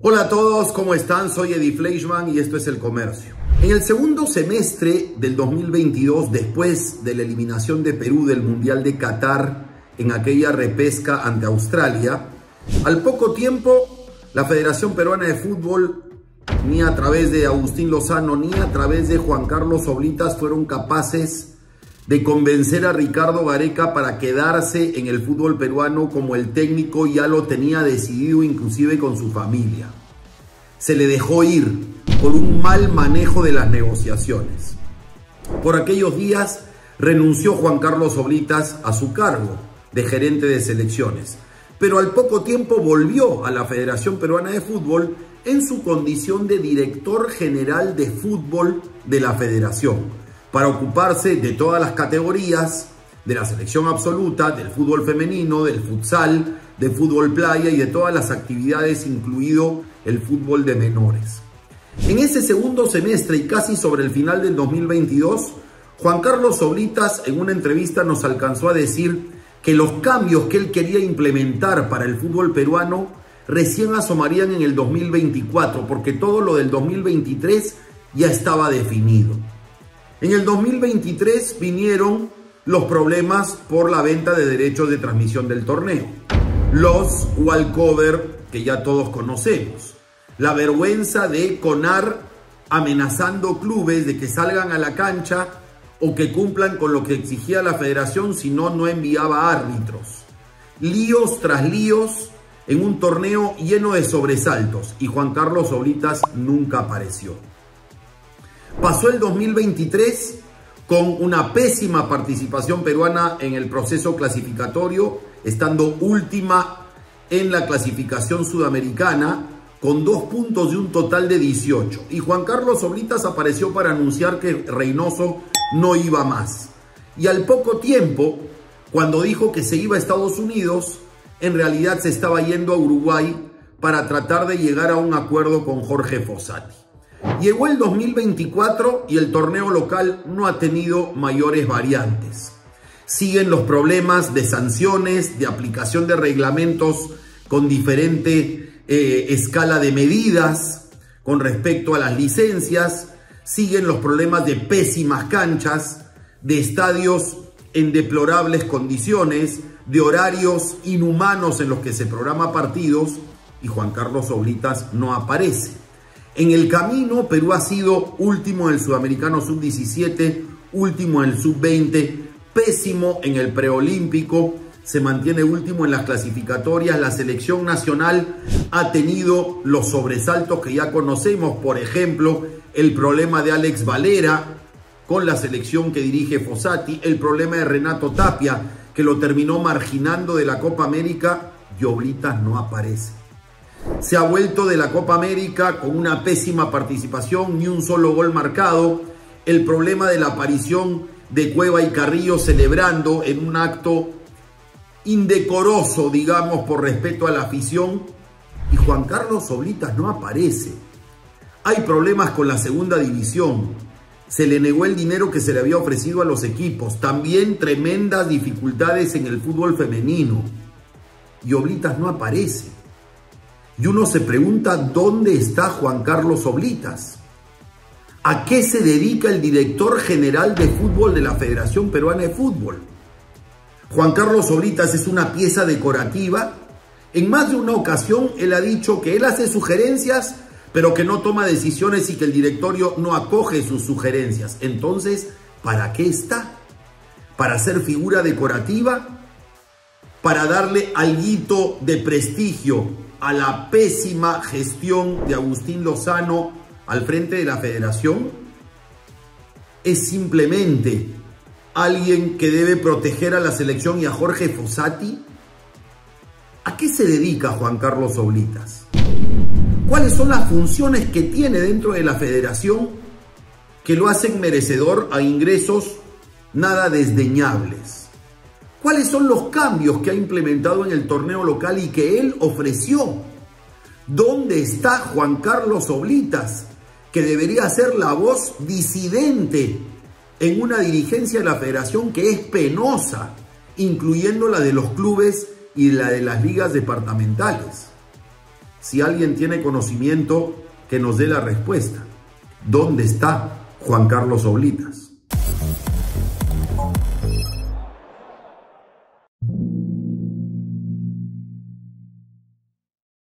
Hola a todos, ¿cómo están? Soy Eddie Fleischmann y esto es El Comercio. En el segundo semestre del 2022, después de la eliminación de Perú del Mundial de Qatar en aquella repesca ante Australia, al poco tiempo la Federación Peruana de Fútbol, ni a través de Agustín Lozano ni a través de Juan Carlos Oblitas, fueron capaces de convencer a Ricardo Gareca para quedarse en el fútbol peruano como el técnico ya lo tenía decidido, inclusive con su familia. Se le dejó ir por un mal manejo de las negociaciones. Por aquellos días renunció Juan Carlos Oblitas a su cargo de gerente de selecciones, pero al poco tiempo volvió a la Federación Peruana de Fútbol en su condición de director general de fútbol de la federación, para ocuparse de todas las categorías, de la selección absoluta, del fútbol femenino, del futsal, del fútbol playa y de todas las actividades, incluido el fútbol de menores. En ese segundo semestre y casi sobre el final del 2022, Juan Carlos Oblitas en una entrevista nos alcanzó a decir que los cambios que él quería implementar para el fútbol peruano recién asomarían en el 2024, porque todo lo del 2023 ya estaba definido. En el 2023 vinieron los problemas por la venta de derechos de transmisión del torneo, los walkover que ya todos conocemos, la vergüenza de CONAR amenazando clubes de que salgan a la cancha o que cumplan con lo que exigía la federación, si no, no enviaba árbitros. Líos tras líos en un torneo lleno de sobresaltos y Juan Carlos Oblitas nunca apareció. Pasó el 2023 con una pésima participación peruana en el proceso clasificatorio, estando última en la clasificación sudamericana con 2 puntos de un total de 18. Y Juan Carlos Oblitas apareció para anunciar que Reynoso no iba más. Y al poco tiempo, cuando dijo que se iba a Estados Unidos, en realidad se estaba yendo a Uruguay para tratar de llegar a un acuerdo con Jorge Fossati. Llegó el 2024 y el torneo local no ha tenido mayores variantes. Siguen los problemas de sanciones, de aplicación de reglamentos con diferente escala de medidas con respecto a las licencias. Siguen los problemas de pésimas canchas, de estadios en deplorables condiciones, de horarios inhumanos en los que se programan partidos, y Juan Carlos Oblitas no aparece. En el camino, Perú ha sido último en el Sudamericano Sub-17, último en el Sub-20, pésimo en el preolímpico, se mantiene último en las clasificatorias. La selección nacional ha tenido los sobresaltos que ya conocemos, por ejemplo, el problema de Alex Valera con la selección que dirige Fossati, el problema de Renato Tapia, que lo terminó marginando de la Copa América, y Oblitas no aparece. Se ha vuelto de la Copa América con una pésima participación, ni un solo gol marcado. El problema de la aparición de Cueva y Carrillo celebrando en un acto indecoroso, digamos, por respeto a la afición. Y Juan Carlos Oblitas no aparece. Hay problemas con la segunda división. Se le negó el dinero que se le había ofrecido a los equipos. También tremendas dificultades en el fútbol femenino. Y Oblitas no aparece. Y uno se pregunta, ¿dónde está Juan Carlos Oblitas? ¿A qué se dedica el director general de fútbol de la Federación Peruana de Fútbol? Juan Carlos Oblitas es una pieza decorativa. En más de una ocasión él ha dicho que él hace sugerencias, pero que no toma decisiones y que el directorio no acoge sus sugerencias. Entonces, ¿para qué está? ¿Para ser figura decorativa? ¿Para darle alguito de prestigio a la pésima gestión de Agustín Lozano al frente de la federación? ¿Es simplemente alguien que debe proteger a la selección y a Jorge Fossati? ¿A qué se dedica Juan Carlos Oblitas? ¿Cuáles son las funciones que tiene dentro de la federación que lo hacen merecedor a ingresos nada desdeñables? ¿Cuáles son los cambios que ha implementado en el torneo local y que él ofreció? ¿Dónde está Juan Carlos Oblitas, que debería ser la voz disidente en una dirigencia de la federación que es penosa, incluyendo la de los clubes y la de las ligas departamentales? Si alguien tiene conocimiento, que nos dé la respuesta. ¿Dónde está Juan Carlos Oblitas?